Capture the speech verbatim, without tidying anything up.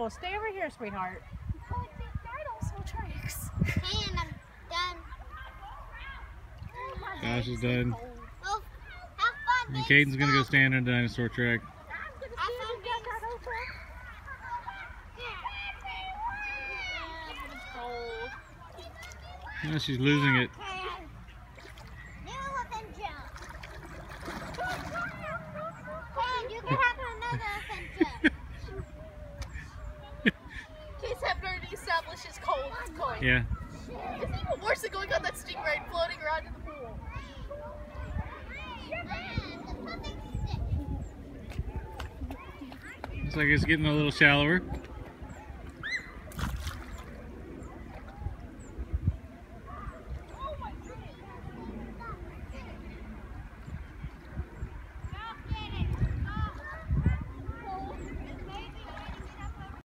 Dino, stay over here, sweetheart. Oh, it's dinosaur tracks. And I'm done. Josh is done. Well, have fun. And Kayden's gonna go stand on a dinosaur track. Now she's losing it. You can have another adventure. Case have already established it's cold. It's cold. Yeah. It's even worse than going on that stingray and floating around in the pool. Looks like it's getting a little shallower.